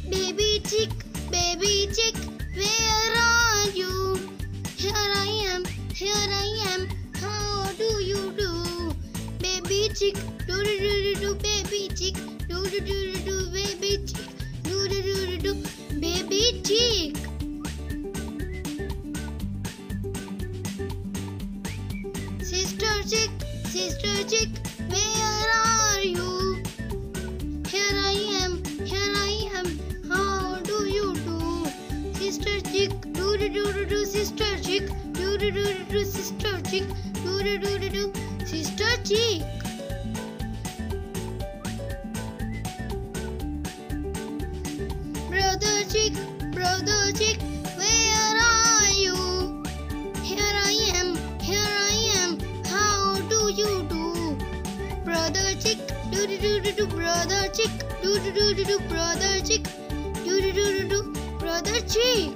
baby chick, where are you? Here I am, how do you do? Baby chick, do do do do do, baby chick, do do do do do, baby chick, do do do do do, baby chick. Sister chick, where are you? Here I am, how do you do? Sister chick, do do do do do, sister chick, do do do do do, sister chick, do do do do do, sister chick. Brother chick, where are you? Here I am, how do you do? Brother chick, do do do do do, brother chick, do do do do do, brother chick, do do do do do, brother chick.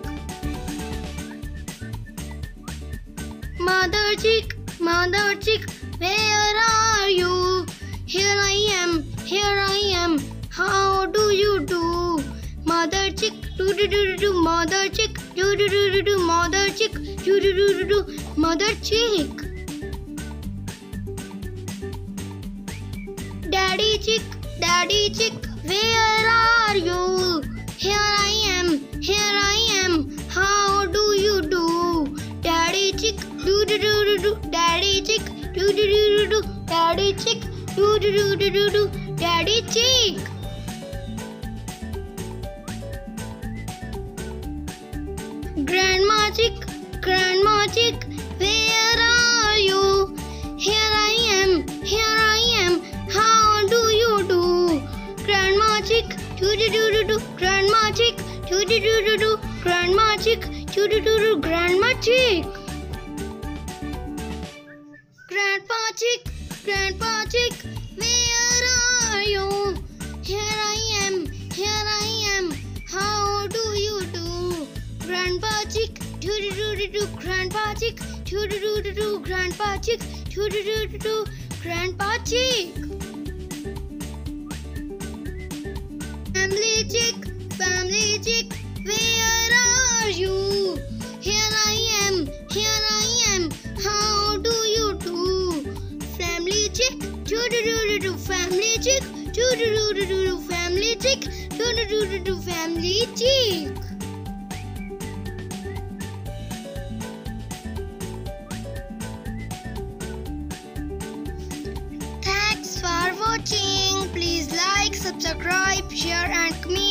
Mother chick, where are you? Here I am, how do you do? Mother chick, do do do do do, mother chick, do do do do do, mother chick, do do do do do, mother chick. Daddy chick, where are you? Here I am, how do you do? Daddy chick, do do do do do, daddy chick, do do do do do, daddy chick, do do do do do do, daddy chick. Grandma chick, where are you? Here I am, how do you do? Grandma chick, do do do do do, grandma chick, do do do do do, grandma chick, do do do do, grandma chick. Grandpa chick, where are you? Here I am, how do you do? Grandpa chick, do do do do do, grandpa chick, do do do do do, grandpa chick, do do do do do, grandpa chick. Family chick, where are you? Here I am, how do you do? Family chick, do do do do do, family chick, do do do do do, family chick, do do do do do, family chick. Thanks for watching. Please like, subscribe, share and comment.